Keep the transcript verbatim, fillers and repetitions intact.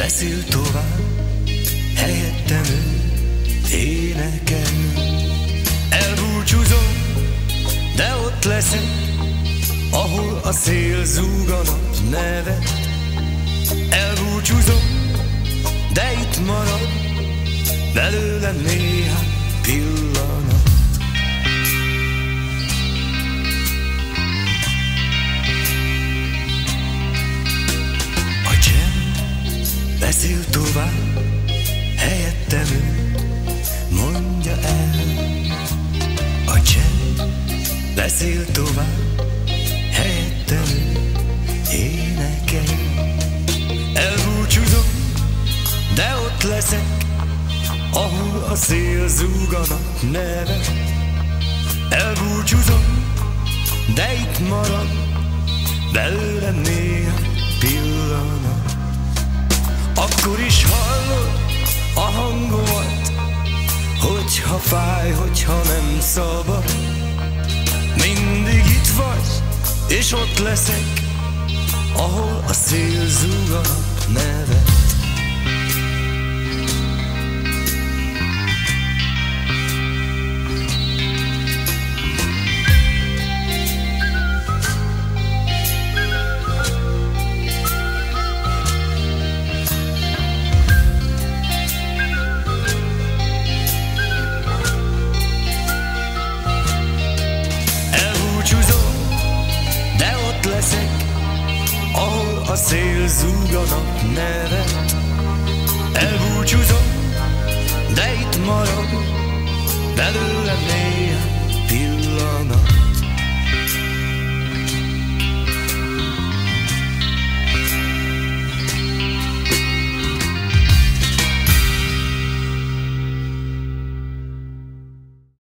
beszél tovább, helyettem ő énekel. Elbúcsúzom, de ott leszek, ahol a szél zúg a nap nevet. Elbúcsúzom, de itt marad belőlem néhány pillanat. A csend beszél tovább, helyettem ő mondja el. A csend beszél tovább, helyettem ő énekel. Elbúcsúzom, de ott leszek, ahol a szél zúg a nap nevet. Elbúcsúzom, de itt marad belőlem néhány pillanat. Akkor is hallod a hangomat, hogyha fáj, hogyha nem szabad. Mindig itt vagy, és ott leszek, ahol a szél zúg a nap nevet. De ott leszek, ahol a szél zúg a nap nevet.